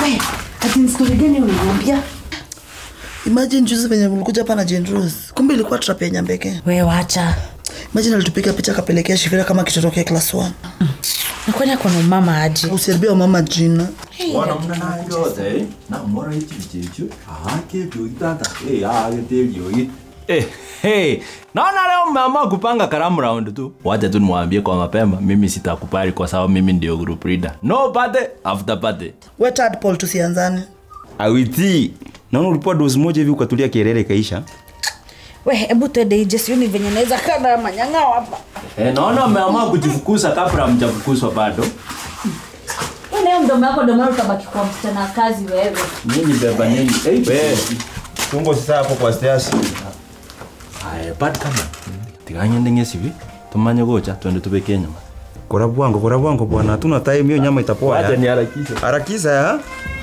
Wewe, ati story gani unaniambia? Imagine juzi venye mlikuja hapa na Jane Rose. Kumbe ilikuwa trap ya Nyambeke. Wewe acha. Imagine alitupiga picha kapelekea Shifira kama kitotokea class 1. Nakwenda kwa mama aje. Usirbia mama jina. Wana mna yote na mora ichichichu. Ke tuitata. Agetelio. Naona leo mama kupanga karamu round tu. Wacha tu nimwambie kwa mapema mimi sitakupari kwa sababu mimi ndio group leader. No party after party. We third Paul tusianzane. Awiti. Naona ulipoa dozi moja hivi ukatulia kielele kaisha. We, hebu twende nje sioni venye naweza kana manyang'ao hapa. Naona umeamua kujifukuza kabla mjafukuzwa bado. Wewe mdomo wako ndio maana utabaki kwa msichana kazi wewe. Nini beba nini? Wewe. Tungo sasa hapo kwa stairs. Ai, bad kama. Tiganya ndenge sivi. Tumanye gocha twende tube Kenya. Kora bwango bwana. Hatuna time hiyo nyama itapoa. Acha ni harakisha. Harakisha ya.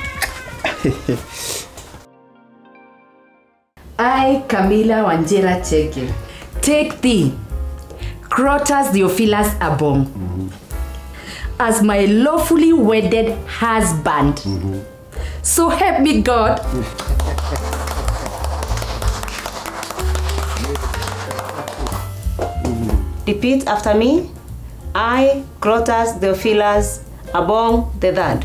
I, Camila Wanjera Chege, take thee, Crotus Theophilus Abong, as my lawfully wedded husband. So help me God. Repeat after me. I, Crotus Theophilus Abong the third.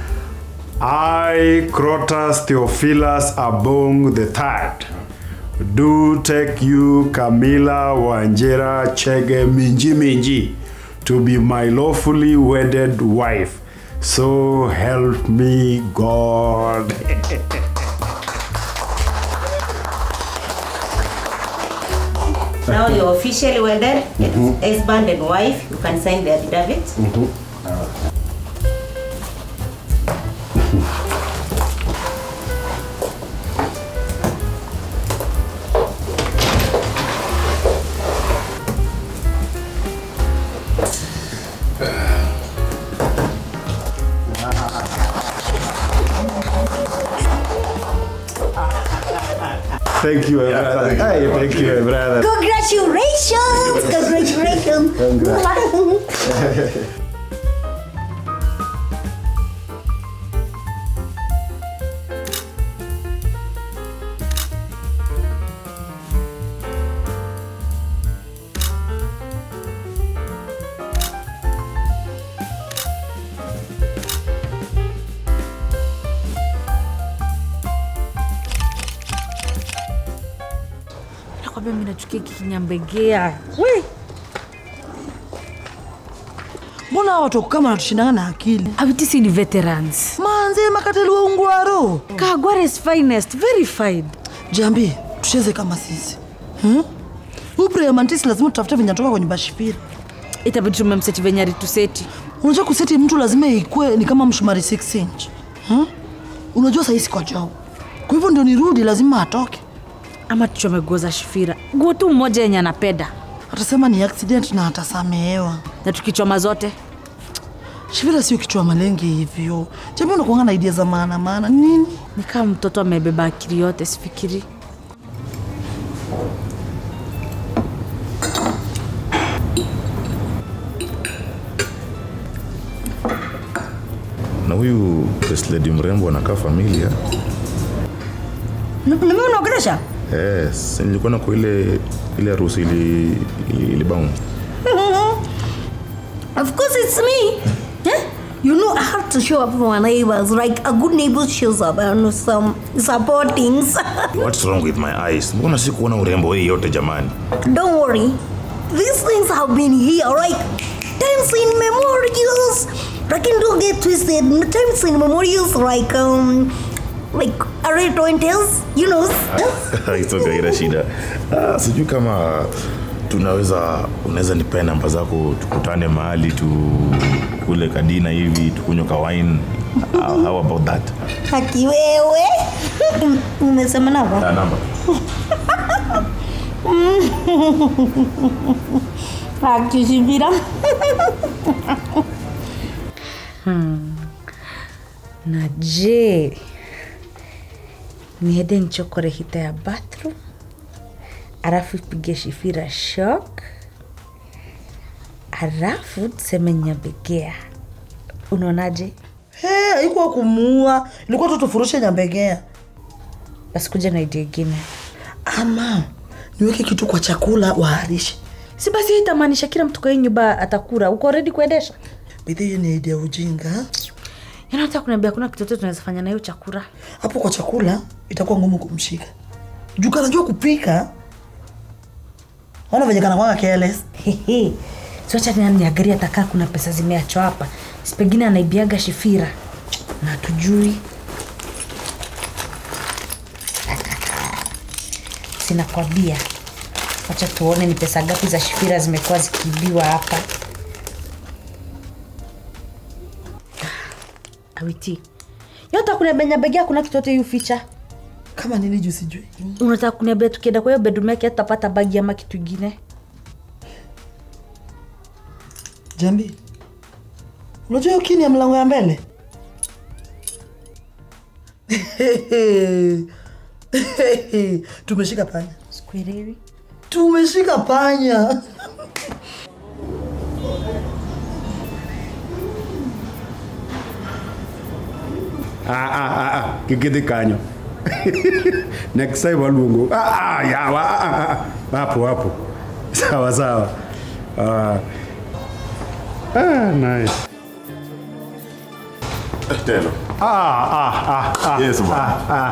I, Crotus Theophilus Abong the third, do take you, Camila Wanjera Chege Minji, to be my lawfully wedded wife. So help me God. Now you're officially wedded, husband and wife. You can sign the affidavit. Thank you, brother. Hey, thank you, brother. Congratulations! Congratulations! Mimi nachukia kinyambegea. We. Mbona watu kama wanatushindana na akili? Awitisi ni veterans. Manze makateli wa Ungwaro. Kagware's finest, very fine. Jambi, tucheze kama sisi. Upre ya mantisi lazima tutafute venye natoka kwenye bashipira. Itabidi tumemseti venye alituseti. Unajua kuseti mtu lazima ikue ni kama mshumari 6 inch. Unajua sasa kwa job. Kwa hivyo ndio nirudi lazima atoke. Ama tuchome nguo za Shifira. Nguo tu mmoja yenye anapenda. Atasema ni accident na atasamehewa. Na tukichoma zote. Shifira sio kichwa malengi hivyo. Jambo unakuanga na idea za maana nini? Ni kama mtoto amebeba akili yote sifikiri. Na huyu first lady mrembo anakaa familia. Mimi unaongelesha? Yes, nilikuwa na kwa ile harusi ile bound. Of course it's me. You know I have to show up for my neighbors, like a good neighbor shows up and some supporting. What's wrong with my eyes? Mbona sikuona urembo hii yote jamani? Don't worry. These things have been here, like times in memorials. But don't get twisted. Times in memorials like Areto and Tales, you know. It's okay, Rashida. Sijui kama unaweza nipea namba zako tukutane mahali kule kadina hivi tukunywe ka wine. How about that? Haki wewe. Umesema namba? Namba. Haki Shifira. Na je, niende nichokore hita ya bathroom, alafu ipige Shifira shock, alafu tuseme Nyambegea. Unaonaje? Haikuwa kumuua. Ilikuwa tu tufurushe Nyambegea. Basi kuja na idea nyingine. Ama niweke kitu kwa chakula waharishe. Si basi itamaanisha kila mtu kwa nyumba atakula. Uko ready kuendesha? Bidii ni idea ujinga. Nataka kuniambia kuna kitu tunaweza fanya na hiyo chakula. Hapo kwa chakula itakuwa ngumu kumshika. Juu kanajua kupika. Wana venye kana kwa careless. So acha niangalie atakaa kuna pesa zimeachwa hapa. Sipengine anaibiaga Shifira. Na tujui. Sina kwambia. Acha tuone ni pesa ngapi za Shifira zimekuwa zikiibiwa hapa. Awiti. Yota kuniambia Nyambegea kuna kitu yote yuficha. Kama nini juu sijui. Unataka kuniambia tukienda kwa hiyo bedroom yake tutapata bagi ama kitu kingine? Jambi. Unajua hiyo kini ya mlango ya mbele? Tumeshika panya. Sikuelewi. Tumeshika panya. Kikidi kanyo. Next time walungu. Hapo. Sawa. Nice. Telo. Yes, man.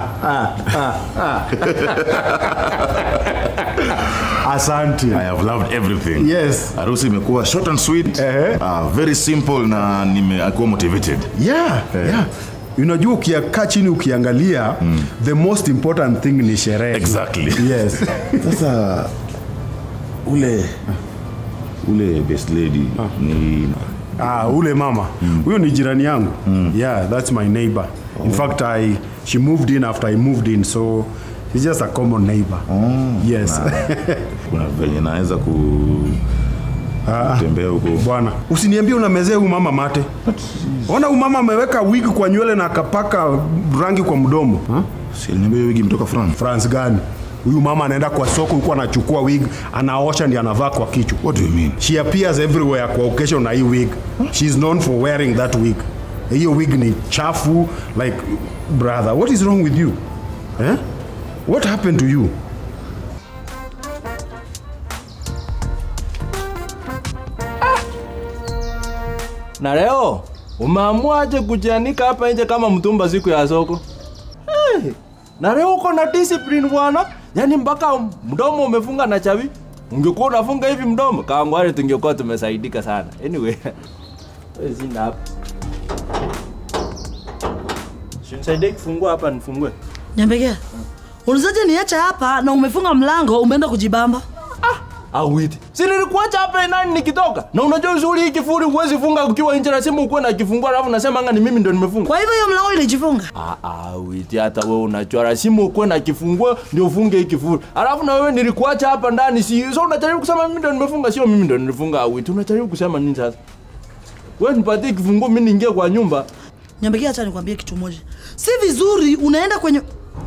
Asante. I have loved everything. Yes. Harusi imekuwa short and sweet. Very simple na nimekuwa motivated. Yeah. Unajua ukikaa chini ukiangalia the most important thing ni sherehe. Exactly. Yes. Sasa ule best lady ni ule mama. Huyo ni jirani yangu. Yeah, that's my neighbor. In fact she moved in after I moved in, so she's just a common neighbor. Yes. Kuna venye naweza tembea huko. Bwana, usiniambie unamezea huyu mama mate. Ona huyu mama ameweka wig kwa nywele na akapaka rangi kwa mdomo. Si niambie wig mtoka France gani? Huyu mama anaenda kwa soko huko anachukua wig, anaosha ndio anavaa kwa kichwa. What do you mean? She appears everywhere kwa occasion na hii wig. She's known for wearing that wig. Hiyo wig ni chafu, like brother, what is wrong with you? What happened to you? Na leo umeamuaje kujianika hapa nje kama mtumba siku ya soko? Na leo uko na discipline bwana. Yaani mpaka mdomo umefunga na chavi. Ungekuwa unafunga hivi mdomo, kaangwale tungekuwa tumesaidika sana. Anyway. Sina hapa. Shinisaidie kufungua hapa nifungue. Nyambegea. Ulizaje niacha hapa na umefunga mlango umeenda kujibamba? Awiti. Si nilikuacha hapa nani nikitoka? Na unajua uzuri hii kifuri huwezi funga ukiwa nje, lazima ukuwe na kifungua alafu nasema anga ni mimi ndio nimefunga. Kwa hivyo hiyo mlango ilijifunga? Awiti, hata wewe unajua lazima ukuwe na kifungua ndio ufunge hii kifuri. Alafu na wewe nilikuacha hapa ndani, so unajaribu kusema mimi ndio nimefunga, sio mimi ndio nilifunga. Awiti, unajaribu kusema nini sasa? Wewe nipatie kifungua mimi niingie kwa nyumba. Nyambegea, acha nikwambie kitu moja. Si vizuri unaenda kwenye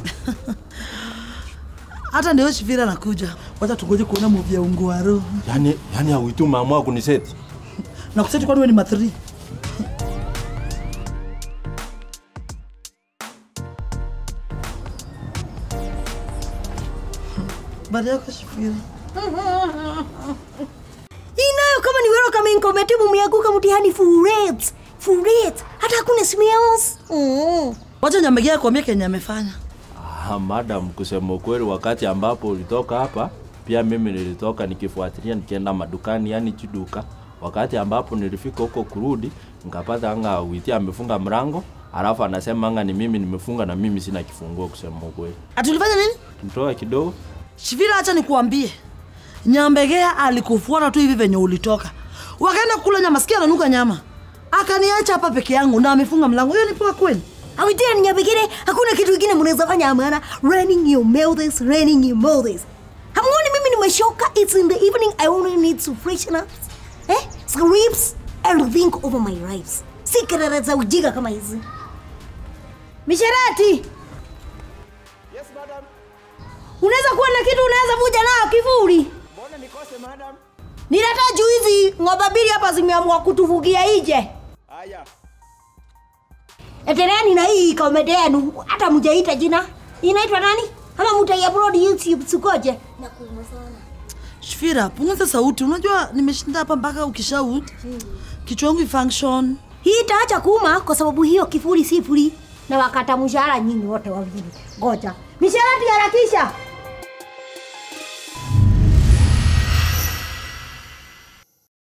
hata ndio Shifira anakuja. Wacha tungoje kuona movie ya Ungwaro. Yaani Awiti umeamua kuniseti. Na kuseti kwa wewe ni mathri. Baada ya Shifira. Inayo kama ni wewe kama inkomete mumeanguka mtihani full rate. Hata hakuna smells. Wacha Nyambegea kuambia Kenya amefanya. Madam, kusema ukweli wakati ambapo ulitoka hapa, pia mimi nilitoka nikifuatilia nikienda madukani, yani chiduka. Wakati ambapo nilifika huko kurudi, nikapata anga Awiti amefunga mlango, alafu anasema anga ni mimi nimefunga na mimi sina kifunguo kusema ukweli. Atulifanya nini? Mtoa kidogo. Shifira, acha nikuambie. Nyambegea alikufuata tu hivi venye ulitoka. Wakaenda kula nyama, sikia ananuka nyama. Akaniacha hapa peke yangu na amefunga mlango. Hiyo ni poa kweli? Awiti ni Nyambegea, hakuna kitu kingine mnaweza fanya maana running your mouths. Hamuoni mimi nimeshoka? It's in the evening, I only need to freshen up. Sleeps and think over my lives. Si kelele za ujinga kama hizi. Misherati. Yes, madam. Unaweza kuwa na kitu unaweza vuja nao kivuli? Mbona nikose, madam? Nileta juizi ng'ombe mbili hapa zimeamua kutufugia nje. Haya. Endeleeni na hii comedy yenu. Hata mjaita jina. Inaitwa nani? Ama mtaiupload YouTube sikoje? Nakuuma sana. Shifira, punguza sauti. Unajua nimeshinda hapa mpaka ukishout. Kichwa changu function. Hii itaacha kuuma kwa sababu hiyo kifuri sifuri na wakata mshahara nyinyi wote wawili. Ngoja. Mishahara harakisha.